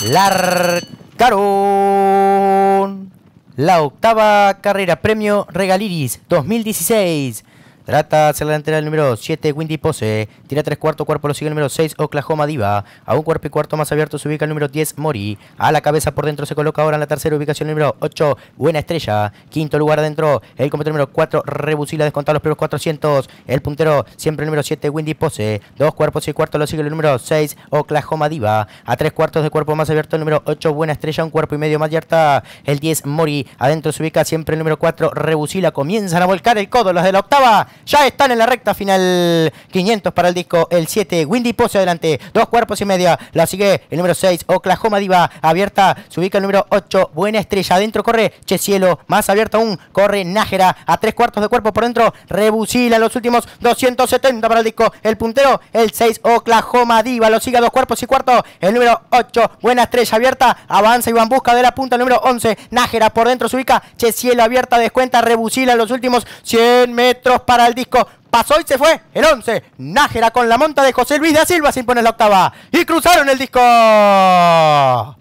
Largaron la octava carrera, premio Regaliris 2016. Trata hacia la delantera el número 7, Windy Pose. Tira 3/4, cuerpo lo sigue el número 6, Oklahoma Diva. A un cuerpo y cuarto más abierto se ubica el número 10, Mori. A la cabeza por dentro se coloca ahora en la tercera ubicación el número 8, Buena Estrella. Quinto lugar adentro, el competidor número 4, Rebusila, descontado los primeros 400. El puntero siempre el número 7, Windy Pose. Dos cuerpos y cuarto lo sigue el número 6, Oklahoma Diva. A 3/4 de cuerpo más abierto el número 8, Buena Estrella. Un cuerpo y medio más abierta el 10, Mori. Adentro se ubica siempre el número 4, Rebusila. Comienzan a volcar el codo los de la octava. Ya están en la recta final. 500 para el disco. El 7, Windy Pose adelante. Dos cuerpos y media. La sigue el número 6, Oklahoma Diva. Abierta se ubica el número 8, Buena Estrella. Adentro corre Che Cielo. Más abierta aún corre Nájera. A 3/4 de cuerpo por dentro. Rebusila los últimos 270 para el disco. El puntero, el 6, Oklahoma Diva. Lo sigue a 2 cuerpos y cuarto. El número 8, Buena Estrella. Abierta. Avanza y va en busca de la punta. El número 11, Nájera. Por dentro se ubica Che Cielo. Abierta. Descuenta. Rebusila los últimos 100 metros para el disco. Pasó y se fue el 11, Nájera con la monta de José Luis da Silva, se impone la octava y cruzaron el disco.